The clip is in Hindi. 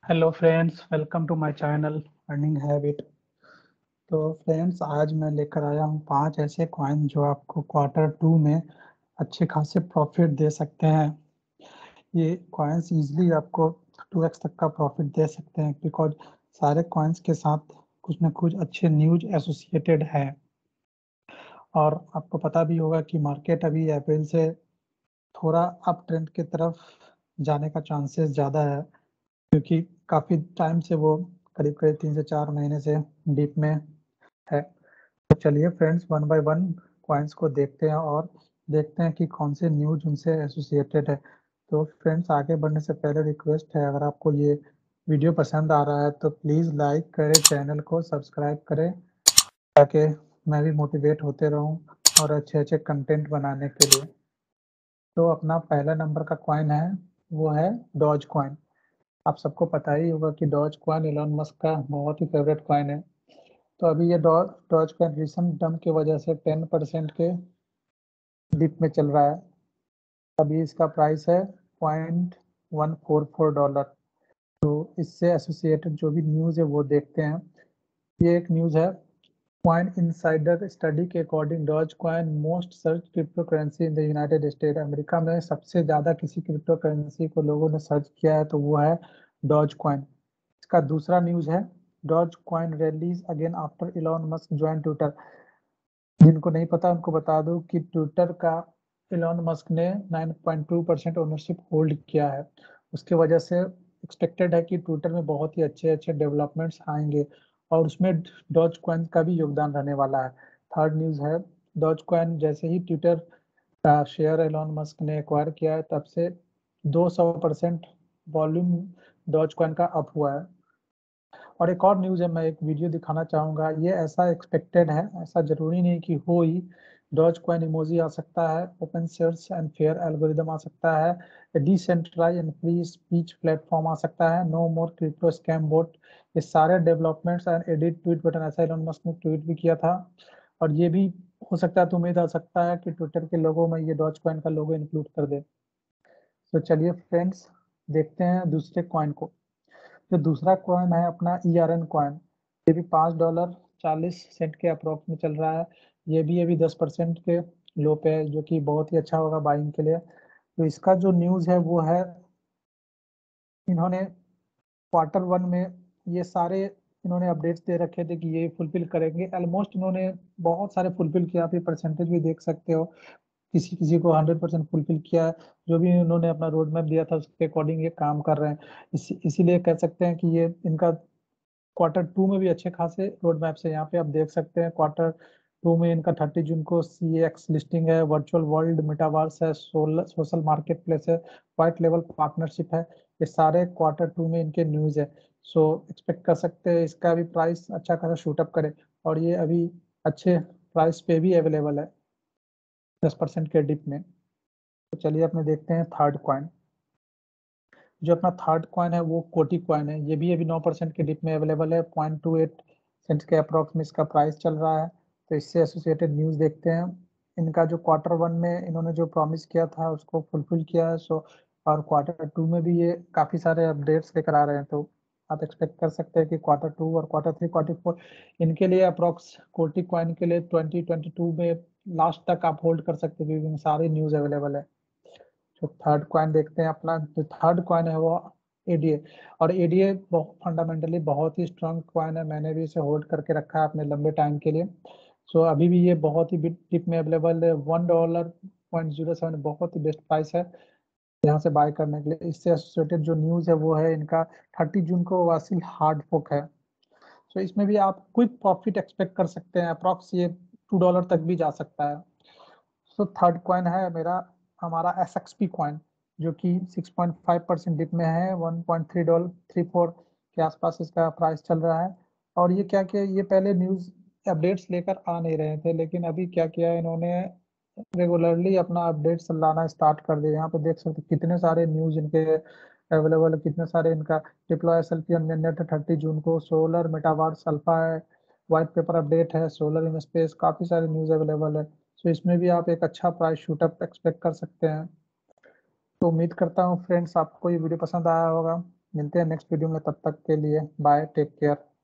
Hello friends, welcome to my channel earning habit. तो फ्रेंड्स, आज मैं लेकर आया हूँ 5 ऐसे कॉइन जो आपको क्वार्टर 2 में अच्छे खासे प्रॉफिट दे सकते हैं। ये कॉइन्स इजीली आपको 2x तक का प्रॉफिट दे सकते हैं, बिकॉज सारे कॉइन्स के साथ कुछ ना कुछ अच्छे न्यूज एसोसिएटेड है। और आपको पता भी होगा कि मार्केट अभी अप्रैल से थोड़ा अप ट्रेंड की तरफ जाने का चांसेस ज़्यादा है, क्योंकि काफी टाइम से वो करीब करीब 3 से 4 महीने से डीप में है। तो चलिए friends, one by one coins को देखते हैं और देखते हैं कि कौन से न्यूज उनसे एसोसिएटेड है। तो फ्रेंड्स, आगे बढ़ने से पहले रिक्वेस्ट है, अगर आपको ये वीडियो पसंद आ रहा है तो प्लीज़ लाइक करें, चैनल को सब्सक्राइब करें, ताकि मैं भी मोटिवेट होते रहूं और अच्छे अच्छे कंटेंट बनाने के लिए। तो अपना पहला नंबर का कॉइन है, वो है डॉज कॉइन। आप सबको पता ही होगा कि डॉज कॉइन एलन मस्क का बहुत ही फेवरेट कॉइन है। तो अभी ये डॉज कॉइन रिसेंट डंप की वजह से 10% के डिप में चल रहा है। अभी इसका प्राइस है $0.144। तो इससे एसोसिएटेड जो भी न्यूज़ है वो देखते हैं। ये एक न्यूज़ है, कॉइन इनसाइडर स्टडी के according Doge coin most search crypto currency in the United State. America में सबसे ज़्यादा किसी क्रिप्टो करेंसी को लोगों ने सर्च किया है तो वो है डॉज कॉइन। इसका दूसरा न्यूज़ है, Doge coin rallies again after Elon Musk join Twitter. जिनको नहीं पता उनको बता दूं कि ट्विटर का इलॉन मस्क ने 9.2% ओनरशिप होल्ड किया है। उसके वजह से एक्सपेक्टेड है कि ट्विटर में बहुत ही अच्छे अच्छे डेवलपमेंट्स आएंगे और उसमें डॉज कॉइन का भी योगदान रहने वाला है। थर्ड न्यूज़ है, डॉज कॉइन जैसे ही ट्विटर का शेयर एलॉन मस्क ने एक्वायर किया है तब से 200% वॉल्यूम डॉज कॉइन का अप हुआ है। और एक और न्यूज़ है, मैं एक वीडियो दिखाना चाहूँगा। ये ऐसा एक्सपेक्टेड है, ऐसा जरूरी नहीं कि हो ही। डॉज कॉइन इमोजी आ सकता है, open source and fair algorithm आ सकता है, decentralize and free speech platform आ सकता है, no more crypto scam bot. ये सारे developments and edit tweet button, ऐसा एलन मस्क ने ट्वीट भी किया था। और ये भी हो सकता है, तो उम्मीद आ सकता है कि ट्विटर के लोगों में ये डॉज कॉइन का लोगो इंक्लूड कर दे। तो चलिए फ्रेंड्स, देखते हैं दूसरे कॉइन को। जो दूसरा कॉइन है अपना ERN कॉइन, ये भी $5.40 के अप्रोक्स में चल रहा है। ये भी अभी 10% के लो पे है, जो कि बहुत ही अच्छा होगा बाइंग के लिए। तो इसका जो न्यूज़ है वो है, इन्होंने क्वार्टर 1 में ये सारे इन्होंने अपडेट्स दे रखे थे कि ये फुलफिल करेंगे। ऑलमोस्ट इन्होंने बहुत सारे फुलफिल किया, आप ये परसेंटेज भी देख सकते हो। किसी किसी को 100% फुलफिल किया है। जो भी उन्होंने अपना रोड मैप दिया था उसके अकॉर्डिंग ये काम कर रहे हैं। इसीलिए कह सकते हैं कि ये इनका क्वार्टर 2 में भी अच्छे खासे रोड मैप से। यहाँ पे आप देख सकते हैं क्वार्टर 2 में इनका 30 जून को CEX लिस्टिंग है, वर्चुअल वर्ल्ड मेटावर्स है, सोशल मार्केट प्लेस है, व्हाइट लेवल पार्टनरशिप है। ये सारे क्वार्टर 2 में इनके न्यूज है। सो एक्सपेक्ट कर सकते हैं इसका भी प्राइस अच्छा खासा शूटअप करे। और ये अभी अच्छे प्राइस पे भी अवेलेबल है, 10% के डिप में। तो चलिए अपने देखते हैं थर्ड कॉइन। जो अपना थर्ड कॉइन है वो कोटी कॉइन है। ये भी अभी 9% के डिप में अवेलेबल है, 0.28 के अप्रॉक्स में इसका प्राइस चल रहा है। तो इससे एसोसिएटेड न्यूज़ देखते हैं। इनका जो क्वार्टर 1 में इन्होंने जो प्रॉमिस किया था उसको फुलफिल किया है। सो और क्वार्टर 2 में भी ये काफ़ी सारे अपडेट्स लेकर आ रहे हैं। तो आप एक्सपेक्ट कर सकते हैं कि क्वार्टर 2 और क्वार्टर 3 क्वार्टर 4 इनके लिए अप्रॉक्स कोटी कॉइन के लिए 2022 में लास्ट तक आप होल्ड कर सकते हैं, क्योंकि सारी न्यूज़ अवेलेबल है। जो थर्ड कॉइन देखते हैं अपना, जो थर्ड कॉइन है वो ADA। और ADA बहुत फंडामेंटली बहुत ही स्ट्रांग कॉइन है, मैंने भी इसे होल्ड करके रखा है अपने लंबे टाइम के लिए। सो अभी भी ये बहुत ही डिप में अवेलेबल है, $1.07 बहुत ही बेस्ट प्राइस है यहाँ से बाय करने के लिए। इससे एसोसिएटेड जो न्यूज़ है वो है इनका 30 जून को वासिल हार्ड फोक है। सो इसमें भी आप क्विक प्रॉफिट एक्सपेक्ट कर सकते हैं, अप्रॉक्स ये $2 तक भी जा सकता है। सो थर्ड कॉइन है मेरा, हमारा SXP कॉइन, जो कि 6.5% डिप में है, $1.334 के आसपास इसका प्राइस चल रहा है। और ये क्या किया, ये पहले न्यूज़ अपडेट्स लेकर आ नहीं रहे थे, लेकिन अभी क्या किया इन्होंने, रेगुलरली अपना अपडेट्स लाना स्टार्ट कर दिया। यहाँ पे देख सकते हैं कितने सारे न्यूज़ इनके अवेलेबल है, कितने सारे इनका डिप्लॉय SLP नेट 30 जून को, सोलर मेटावर्स अल्फा है, व्हाइट पेपर अपडेट है, सोलर इन स्पेस, काफ़ी सारे न्यूज़ अवेलेबल है। सो इसमें भी आप एक अच्छा प्राइस शूटअप एक्सपेक्ट कर सकते हैं। तो उम्मीद करता हूँ फ्रेंड्स आपको ये वीडियो पसंद आया होगा। मिलते हैं नेक्स्ट वीडियो में, तब तक के लिए बाय, टेक केयर।